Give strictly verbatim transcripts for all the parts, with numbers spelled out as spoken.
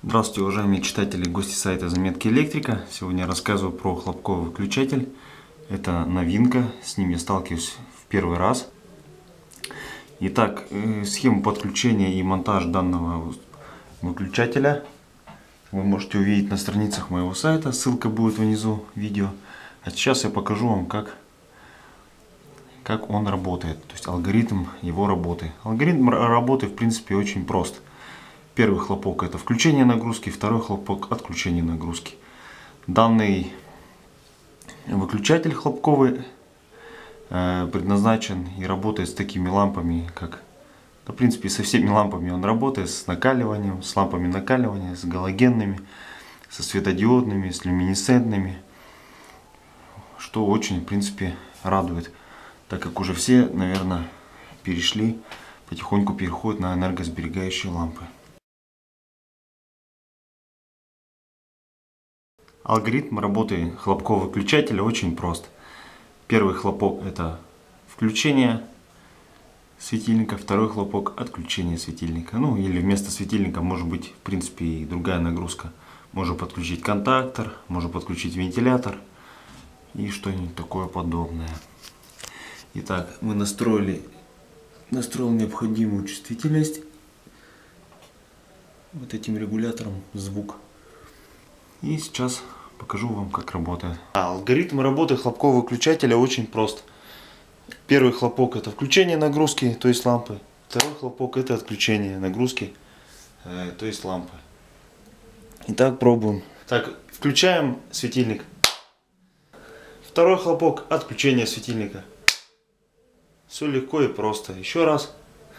Здравствуйте, уважаемые читатели и гости сайта Заметки Электрика. Сегодня я рассказываю про хлопковый выключатель. Это новинка, с ним я сталкиваюсь в первый раз. Итак, схему подключения и монтаж данного выключателя вы можете увидеть на страницах моего сайта. Ссылка будет внизу видео. А сейчас я покажу вам, как, как он работает, то есть алгоритм его работы. Алгоритм работы в принципе очень прост. Первый хлопок — это включение нагрузки, второй хлопок — отключение нагрузки. Данный выключатель хлопковый э, предназначен и работает с такими лампами, как, в принципе, со всеми лампами он работает, с накаливанием, с лампами накаливания, с галогенными, со светодиодными, с люминесцентными, что очень, в принципе, радует, так как уже все, наверное, перешли, потихоньку переходят на энергосберегающие лампы. Алгоритм работы хлопкового выключателя очень прост. Первый хлопок — это включение светильника, второй хлопок — отключение светильника. Ну или вместо светильника может быть, в принципе, и другая нагрузка. Можно подключить контактор, можно подключить вентилятор и что-нибудь такое подобное. Итак, мы настроили, настроил необходимую чувствительность вот этим регулятором звук. И сейчас покажу вам, как работает. А, алгоритм работы хлопкового выключателя очень прост. Первый хлопок — это включение нагрузки, то есть лампы. Второй хлопок — это отключение нагрузки, э, то есть лампы. Итак, пробуем. Так, включаем светильник. Второй хлопок — отключение светильника. Все легко и просто. Еще раз.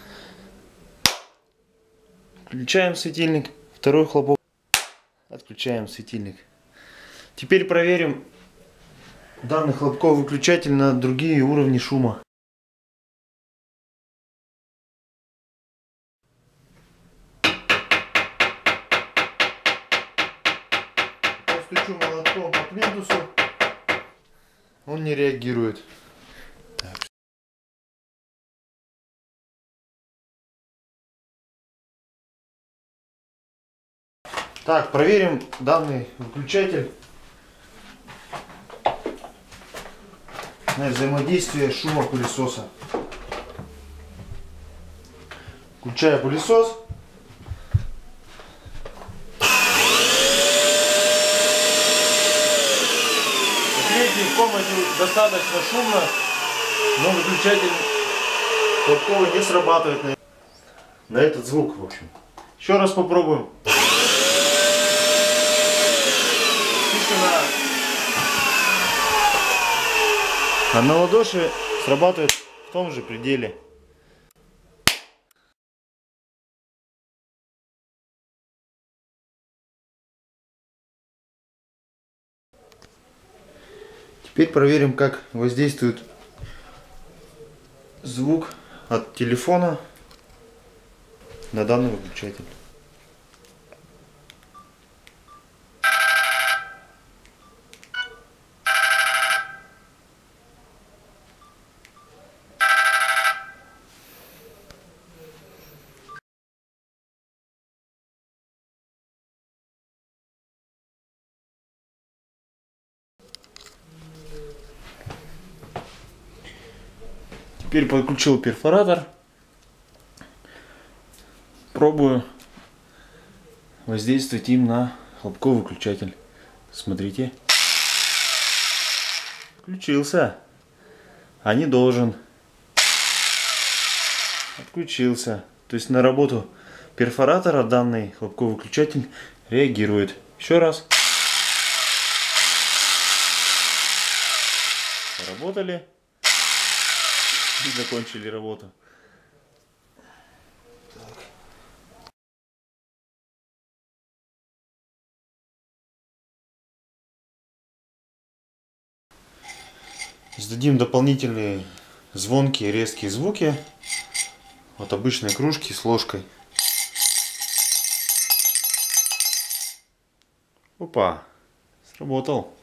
Включаем светильник. Второй хлопок. Отключаем светильник. Теперь проверим данный хлопковый выключатель на другие уровни шума. Постучу молотком по плинтусу, он не реагирует. Так. Так, проверим данный выключатель на взаимодействие шума пылесоса. Включаю пылесос. В третьей комнате достаточно шумно, но выключатель хлопковый не срабатывает на, на этот звук, в общем. Еще раз попробуем. Тишина. А на ладоши срабатывает в том же пределе. Теперь проверим, как воздействует звук от телефона на данный выключатель. Теперь подключил перфоратор. Пробую воздействовать им на хлопковый выключатель. Смотрите. Включился. А не должен. Отключился. То есть на работу перфоратора данный хлопковый выключатель реагирует. Еще раз. Поработали. И закончили работу. Так. Издадим дополнительные звонкие резкие звуки от обычной кружки с ложкой. Опа! Сработал.